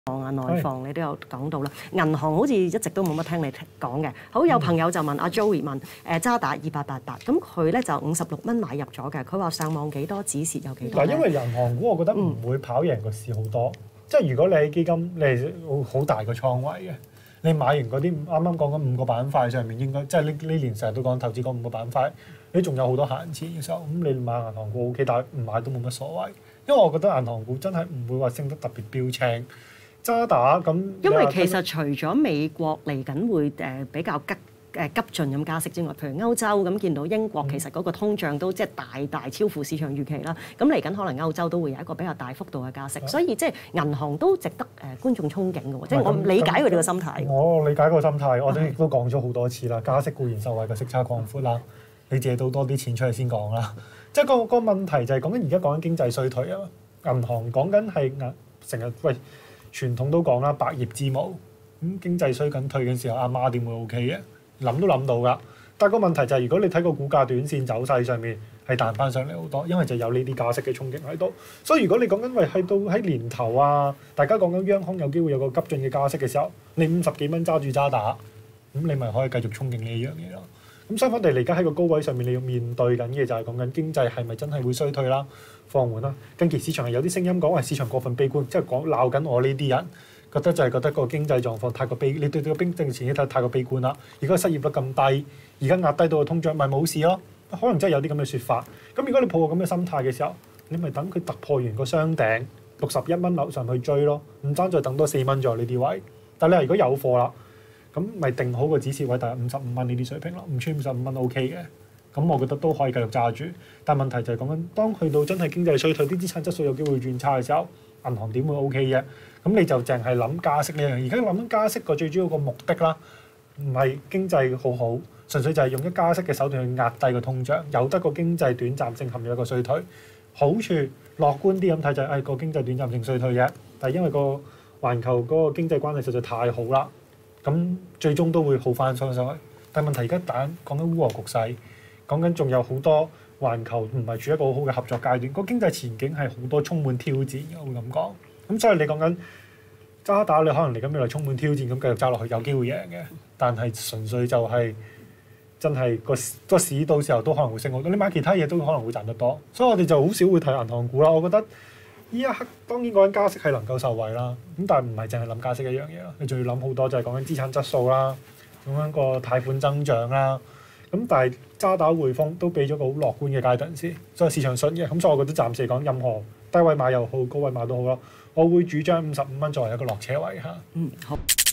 啊、內房你都有講到啦。銀行好似一直都冇乜聽你講嘅。好，有朋友就問阿 Joey 問渣打2888，咁佢咧就56蚊買入咗嘅。佢話上網幾多，止蝕有幾多？ 嗱，因為銀行股我覺得唔會跑贏個市好多。即係如果你喺基金，你係好大個倉位嘅，你買完嗰啲啱啱講緊5個板塊上面應該，即係呢年成日都講投資嗰5個板塊，你仲有好多閒錢嘅時候，咁你買銀行股 OK，但係唔買都冇乜所謂。因為我覺得銀行股真係唔會話升得特別標青。渣打咁， 因為其實除咗美國嚟緊會比較急進咁加息之外，譬如歐洲咁見到英國其實嗰個通脹都即係大超乎市場預期啦。咁嚟緊可能歐洲都會有一個比較大幅度嘅加息，所以即係銀行都值得觀眾憧憬嘅喎。即係我理解佢哋嘅心態。 我理解個心態，我哋亦都講咗好多次啦。加息固然受惠個息差擴闊啦，你借到多啲錢出去先講啦。即係個問題就係講緊而家講緊經濟衰退啊嘛。銀行講緊係成日喂傳統都講啦，百業之母咁經濟衰緊退嘅時候，阿媽點會 OK 嘅？諗都諗到㗎。但係個問題就係，如果你睇個股價短線走勢上面係彈翻上嚟好多，因為就有呢啲加息嘅衝擊喺度。所以如果你講緊喂去到喺年頭啊，大家講緊央行有機會有個急進嘅加息嘅時候，你50幾蚊揸住渣打，咁你咪可以繼續憧憬呢一樣嘢咯。咁相反地，你而家喺個高位上面，你要面對緊嘅就係講緊經濟係咪真係會衰退啦、放緩啦。近期市場係有啲聲音講話市場過分悲觀，即係講鬧緊我呢啲人，覺得就係覺得個經濟狀況太過悲，你對個經濟前景太過悲觀啦。而家失業率咁低，而家壓低到個通脹，咪冇事咯。可能真係有啲咁嘅説法。咁如果你抱個咁嘅心態嘅時候，你咪等佢突破完個雙頂61蚊樓上去追咯，唔爭再等多4蚊咗呢啲位。但係你話如果有貨啦，咁咪定好個止蝕位，大約55蚊呢啲水平咯，唔穿55蚊 OK 嘅。咁我覺得都可以繼續揸住。但問題就係講緊，當去到真係經濟衰退，啲資產質素有機會轉差嘅時候，銀行點會 OK 啫？咁你就淨係諗加息呢樣。而家諗緊加息個最主要個目的啦，唔係經濟好好，純粹就係用一加息嘅手段去壓低個通脹，由得個經濟短暫性陷入一個衰退。好處樂觀啲咁睇就係個經濟短暫性衰退嘅，但係因為個環球嗰個經濟關係實在太好啦。咁最終都會好翻上去，但係問題而家講緊烏俄局勢，講緊仲有好多環球唔係處一個好好嘅合作階段，個經濟前景係好多充滿挑戰嘅，我會咁講。咁所以你講緊渣打，你可能嚟緊未來充滿挑戰，咁繼續揸落去有機會贏嘅，但係純粹就係真係個市到時候都可能會升好多，你買其他嘢都可能會賺得多，所以我哋就好少會睇銀行股啦。我覺得呢一刻當然講緊加息係能夠受惠啦，咁但係唔係淨係諗加息一樣嘢啦，你仲要諗好多就係講緊資產質素啦，講緊個貸款增長啦，咁但係渣打匯豐都俾咗個好樂觀嘅階段先，所以市場信嘅，咁所以我覺得暫時嚟講，任何低位買又好，高位買都好咯，我會主張55蚊作為一個落車位嚇。 好。